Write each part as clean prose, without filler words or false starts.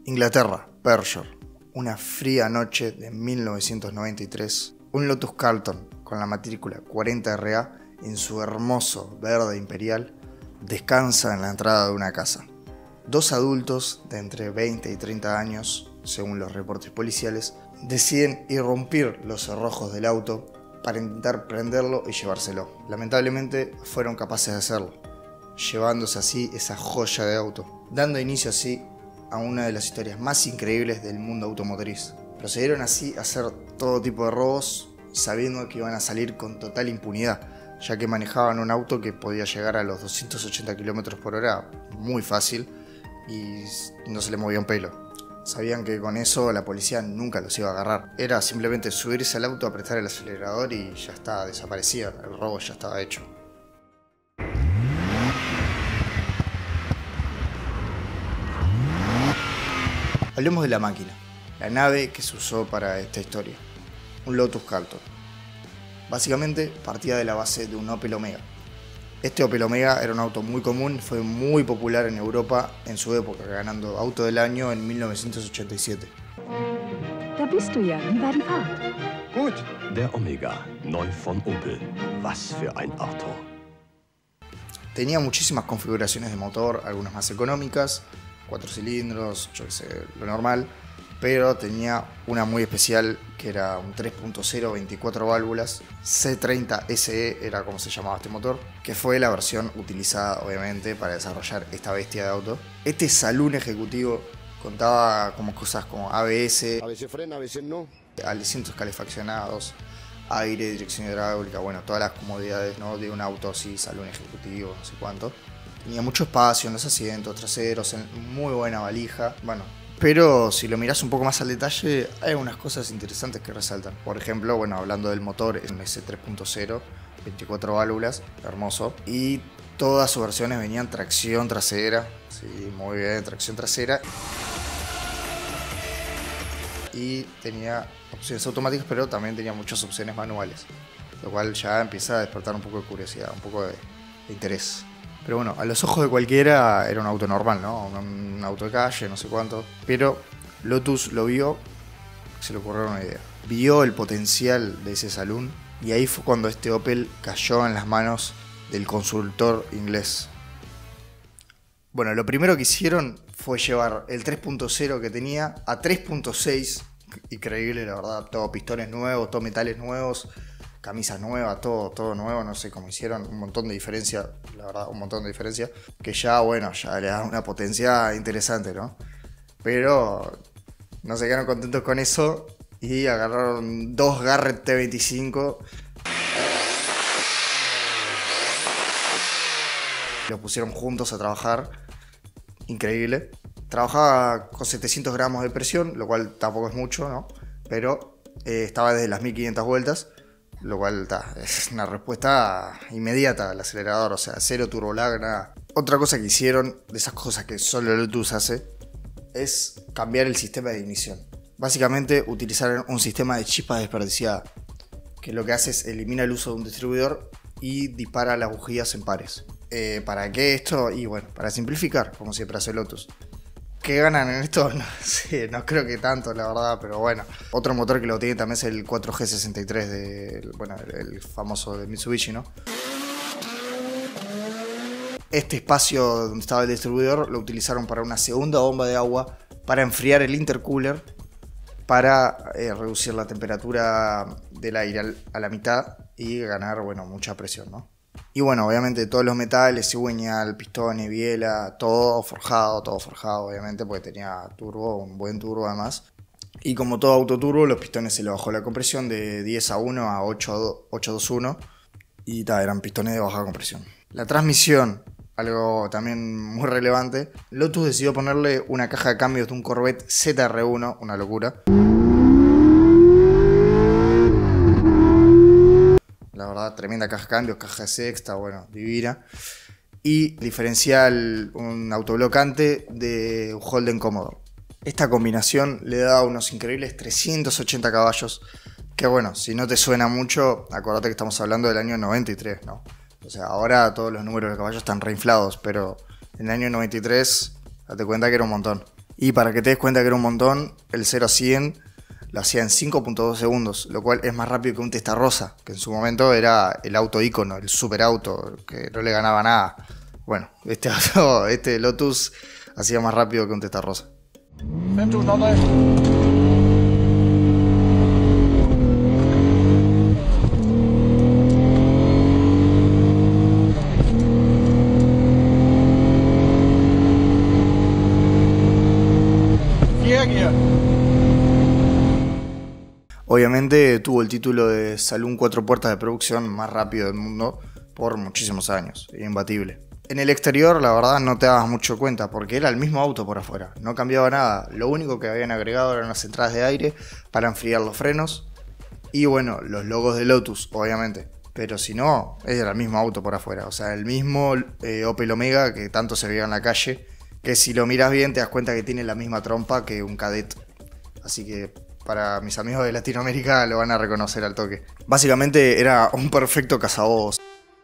Inglaterra, Pershore. Una fría noche de 1993, un Lotus Carlton con la matrícula 40RA en su hermoso verde imperial descansa en la entrada de una casa. Dos adultos de entre 20 y 30 años, según los reportes policiales, deciden irrumpir los cerrojos del auto para intentar prenderlo y llevárselo. Lamentablemente fueron capaces de hacerlo, llevándose así esa joya de auto, dando inicio así a una de las historias más increíbles del mundo automotriz. Procedieron así a hacer todo tipo de robos, sabiendo que iban a salir con total impunidad, ya que manejaban un auto que podía llegar a los 280 km/h muy fácil y no se le movía un pelo. Sabían que con eso la policía nunca los iba a agarrar. Era simplemente subirse al auto, apretar el acelerador y ya está, desaparecían. El robo ya estaba hecho. Hablemos de la máquina, la nave que se usó para esta historia, un Lotus Carlton. Básicamente partía de la base de un Opel Omega. Este Opel Omega era un auto muy común, fue muy popular en Europa en su época, ganando Auto del Año en 1987. Da bist du ja. Wie war die Fahrt? Gut. Der Omega, neu von Opel. Was für ein Auto. Tenía muchísimas configuraciones de motor, algunas más económicas, 4 cilindros, yo qué sé, lo normal, pero tenía una muy especial que era un 3.0, 24 válvulas, C30 SE era como se llamaba este motor, que fue la versión utilizada obviamente para desarrollar esta bestia de auto. Este salón ejecutivo contaba como cosas como ABS, A veces frena, a veces no. asientos calefaccionados, aire, dirección hidráulica, bueno, todas las comodidades, ¿no?, de un auto así, salón ejecutivo, no sé cuánto. Tenía mucho espacio en los asientos traseros, muy buena valija, bueno. Pero si lo mirás un poco más al detalle, hay algunas cosas interesantes que resaltan. Por ejemplo, bueno, hablando del motor, es un S3.0, 24 válvulas, hermoso. Y todas sus versiones venían tracción trasera, sí, muy bien, tracción trasera. Y tenía opciones automáticas, pero también tenía muchas opciones manuales. Lo cual ya empieza a despertar un poco de curiosidad, un poco de interés. Pero bueno, a los ojos de cualquiera era un auto normal, ¿no? Un auto de calle, no sé cuánto. Pero Lotus lo vio, se le ocurrió una idea. Vio el potencial de ese salón y ahí fue cuando este Opel cayó en las manos del consultor inglés. Bueno, lo primero que hicieron fue llevar el 3.0 que tenía a 3.6. Increíble, la verdad. Todo pistones nuevos, todo metales nuevos, camisas nuevas, todo nuevo, no sé cómo hicieron, un montón de diferencia, la verdad, un montón de diferencia, que ya, bueno, ya le da una potencia interesante, ¿no? Pero no se quedaron contentos con eso y agarraron dos Garrett T25, los pusieron juntos a trabajar, increíble. Trabajaba con 700 gramos de presión, lo cual tampoco es mucho, ¿no? Pero estaba desde las 1500 vueltas. Lo cual es una respuesta inmediata al acelerador, o sea, cero turbo lag, nada. Otra cosa que hicieron, de esas cosas que solo Lotus hace, es cambiar el sistema de ignición. Básicamente utilizaron un sistema de chispas desperdiciada, que lo que hace es elimina el uso de un distribuidor y dispara las bujías en pares. ¿Para qué esto? Y bueno, para simplificar, como siempre hace Lotus. ¿Qué ganan en esto? No sé, no creo que tanto, la verdad, pero bueno. Otro motor que lo tiene también es el 4G63 bueno, el famoso de Mitsubishi, ¿no? Este espacio donde estaba el distribuidor lo utilizaron para una segunda bomba de agua para enfriar el intercooler, para reducir la temperatura del aire a la mitad y ganar, bueno, mucha presión, ¿no? Y bueno, obviamente todos los metales, cigüeñal, pistones, biela, todo forjado, obviamente, porque tenía turbo, un buen turbo además. Y como todo autoturbo, los pistones se le bajó la compresión de 10-1 a 8-2-1 y eran pistones de baja compresión. La transmisión, algo también muy relevante, Lotus decidió ponerle una caja de cambios de un Corvette ZR1, una locura. La verdad, tremenda caja de cambios, caja de sexta, bueno, divina. Y diferencial, un autoblocante de un Holden Commodore. Esta combinación le da unos increíbles 380 caballos. Que bueno, si no te suena mucho, acordate que estamos hablando del año 93, ¿no? O sea, ahora todos los números de caballos están reinflados, pero en el año 93, date cuenta que era un montón. Y para que te des cuenta que era un montón, el 0 a 100 lo hacía en 5.2 segundos, lo cual es más rápido que un Testarossa, que en su momento era el auto ícono, el superauto, que no le ganaba nada. Bueno, este Lotus hacía más rápido que un Testarossa. Obviamente tuvo el título de Saloon 4 puertas de producción más rápido del mundo por muchísimos años, imbatible. En el exterior la verdad no te dabas mucho cuenta porque era el mismo auto por afuera, no cambiaba nada, lo único que habían agregado eran las entradas de aire para enfriar los frenos y bueno, los logos de Lotus obviamente, pero si no, era el mismo auto por afuera, o sea, el mismo Opel Omega que tanto se veía en la calle, que si lo miras bien te das cuenta que tiene la misma trompa que un Kadett, así que para mis amigos de Latinoamérica lo van a reconocer al toque. Básicamente era un perfecto cazabobos.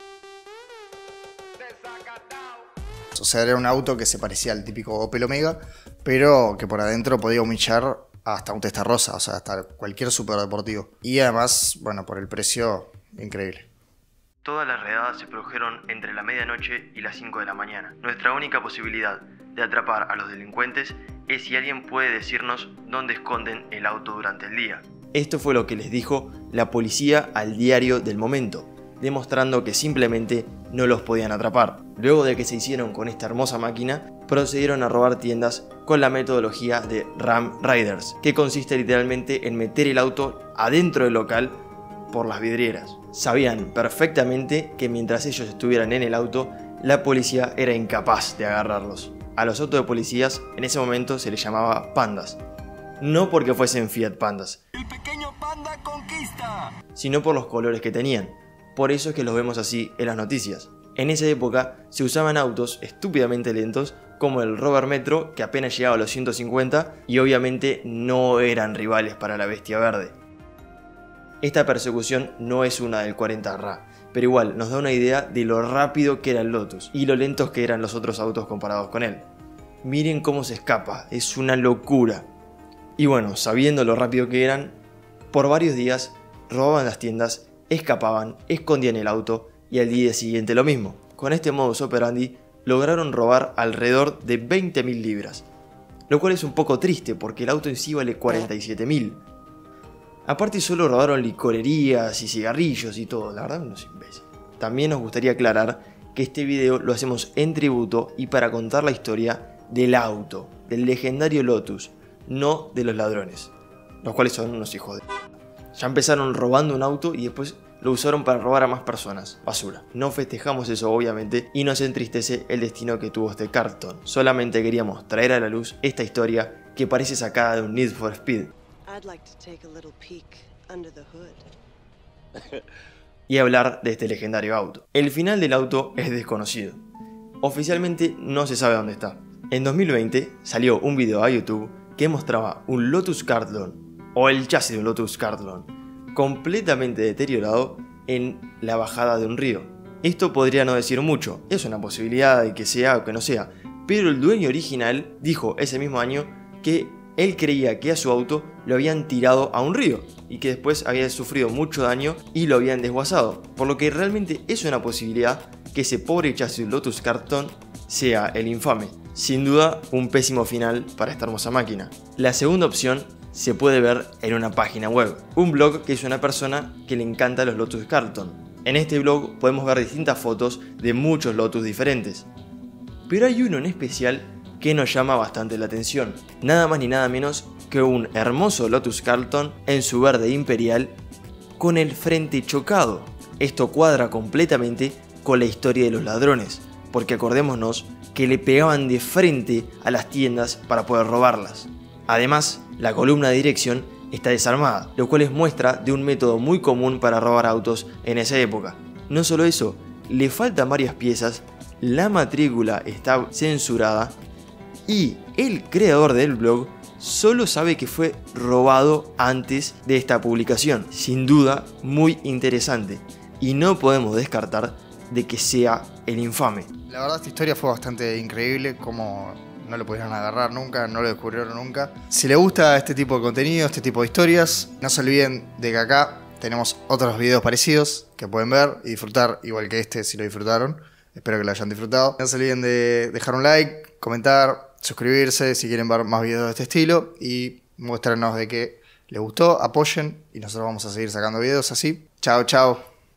O sea, era un auto que se parecía al típico Opel Omega, pero que por adentro podía humillar hasta un Testarossa, o sea, hasta cualquier superdeportivo. Y además, bueno, por el precio, increíble. Todas las redadas se produjeron entre la medianoche y las 5 de la mañana. Nuestra única posibilidad de atrapar a los delincuentes es si alguien puede decirnos dónde esconden el auto durante el día. Esto fue lo que les dijo la policía al diario del momento, demostrando que simplemente no los podían atrapar. Luego de que se hicieron con esta hermosa máquina, procedieron a robar tiendas con la metodología de Ram Raiders, que consiste literalmente en meter el auto adentro del local por las vidrieras. Sabían perfectamente que mientras ellos estuvieran en el auto, la policía era incapaz de agarrarlos. A los autos de policías en ese momento se les llamaba pandas. No porque fuesen Fiat Pandas, ¡El pequeño panda conquista!, sino por los colores que tenían. Por eso es que los vemos así en las noticias. En esa época se usaban autos estúpidamente lentos como el Rover Metro, que apenas llegaba a los 150 y obviamente no eran rivales para la Bestia Verde. Esta persecución no es una del 40 RA, pero igual nos da una idea de lo rápido que era el Lotus y lo lentos que eran los otros autos comparados con él. Miren cómo se escapa, es una locura. Y bueno, sabiendo lo rápido que eran, por varios días robaban las tiendas, escapaban, escondían el auto y al día siguiente lo mismo. Con este modus operandi lograron robar alrededor de 20.000 libras, lo cual es un poco triste porque el auto en sí vale 47.000. Aparte solo robaron licorerías y cigarrillos y todo, la verdad unos imbéciles. También nos gustaría aclarar que este video lo hacemos en tributo y para contar la historia del auto, del legendario Lotus, no de los ladrones, los cuales son unos hijos de... Ya empezaron robando un auto y después lo usaron para robar a más personas, basura. No festejamos eso obviamente y nos entristece el destino que tuvo este Carlton. Solamente queríamos traer a la luz esta historia que parece sacada de un Need for Speed. Y hablar de este legendario auto. El final del auto es desconocido. Oficialmente no se sabe dónde está. En 2020 salió un video a YouTube que mostraba un Lotus Carlton, o el chasis de un Lotus Carlton, completamente deteriorado en la bajada de un río. Esto podría no decir mucho, es una posibilidad de que sea o que no sea, pero el dueño original dijo ese mismo año que él creía que a su auto lo habían tirado a un río y que después había sufrido mucho daño y lo habían desguazado, por lo que realmente es una posibilidad que ese pobre chasis de Lotus Carlton sea el infame. Sin duda, un pésimo final para esta hermosa máquina. La segunda opción se puede ver en una página web, un blog que es una persona que le encanta los Lotus Carlton. En este blog podemos ver distintas fotos de muchos Lotus diferentes, pero hay uno en especial que nos llama bastante la atención, nada más ni nada menos que un hermoso Lotus Carlton en su verde imperial con el frente chocado. Esto cuadra completamente con la historia de los ladrones, porque acordémonos que le pegaban de frente a las tiendas para poder robarlas. Además, la columna de dirección está desarmada, lo cual es muestra de un método muy común para robar autos en esa época. No solo eso, le faltan varias piezas, la matrícula está censurada y el creador del blog solo sabe que fue robado antes de esta publicación. Sin duda, muy interesante y no podemos descartar de que sea el infame. La verdad esta historia fue bastante increíble, como no lo pudieron agarrar nunca, no lo descubrieron nunca. Si les gusta este tipo de contenido, este tipo de historias, no se olviden de que acá tenemos otros videos parecidos que pueden ver y disfrutar, igual que este si lo disfrutaron. Espero que lo hayan disfrutado. No se olviden de dejar un like, comentar, suscribirse si quieren ver más videos de este estilo y muéstranos de que les gustó, apoyen y nosotros vamos a seguir sacando videos así. Chao, chao.